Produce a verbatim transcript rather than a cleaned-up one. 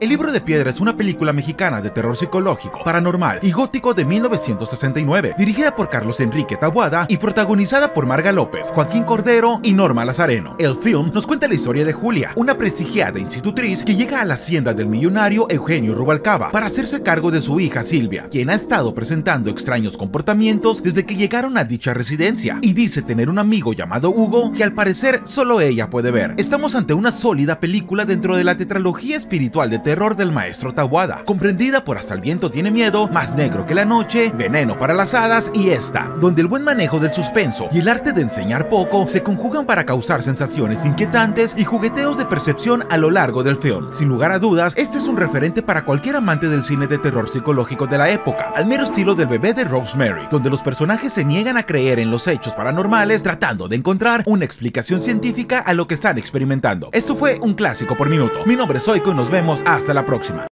El libro de piedra es una película mexicana de terror psicológico, paranormal y gótico de mil novecientos sesenta y nueve, dirigida por Carlos Enrique Taboada y protagonizada por Marga López, Joaquín Cordero y Norma Lazareno. El film nos cuenta la historia de Julia, una prestigiada institutriz que llega a la hacienda del millonario Eugenio Rubalcaba para hacerse cargo de su hija Silvia, quien ha estado presentando extraños comportamientos desde que llegaron a dicha residencia, y dice tener un amigo llamado Hugo que al parecer solo ella puede ver. Estamos ante una sólida película dentro de la tetralogía espiritual de terror terror del maestro Taboada, comprendida por Hasta el viento tiene miedo, Más negro que la noche, Veneno para las hadas y esta, donde el buen manejo del suspenso y el arte de enseñar poco se conjugan para causar sensaciones inquietantes y jugueteos de percepción a lo largo del film. Sin lugar a dudas, este es un referente para cualquier amante del cine de terror psicológico de la época, al mero estilo del Bebé de Rosemary, donde los personajes se niegan a creer en los hechos paranormales tratando de encontrar una explicación científica a lo que están experimentando. Esto fue Un Clásico por Minuto. Mi nombre es Zoico y nos vemos hasta la próxima.